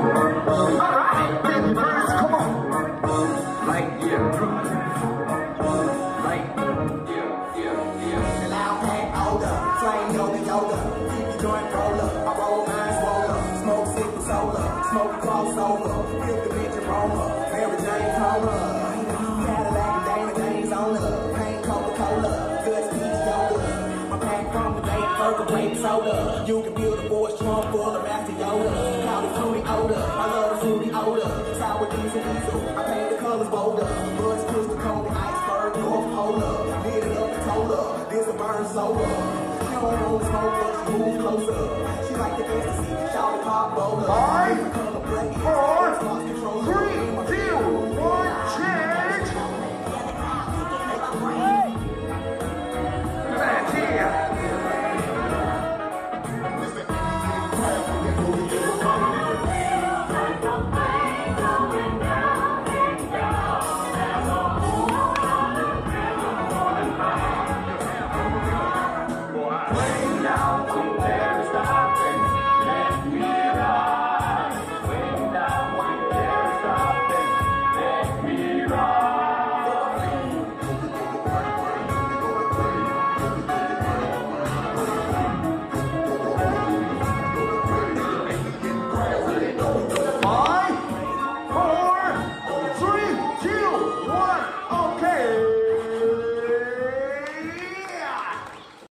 Alright, baby birds, come on. Like, yeah. Like, yeah. And I'll pack older, flame yoga. Keep the joint roller, I roll mine swoller. Smoke sick and solar, smoke crossover. Feel the bitch aroma, Mary Jane Cola. Cadillac and Dana James on her. Paint Coca-Cola, good speech yoga. My pack from the date, purple grape soda. You can build a boy's trunk full of Master Yoda. Call it fruity odor, I love the fruity odor. Sour diesel, I paint the colors bolder. Buds crystal cone, iceberg, North Polar. Lit it up and told her, this a burn soda. She don't want to smoke, but she move closer. She like the ecstasy, shout the pop bowler. Five, 4,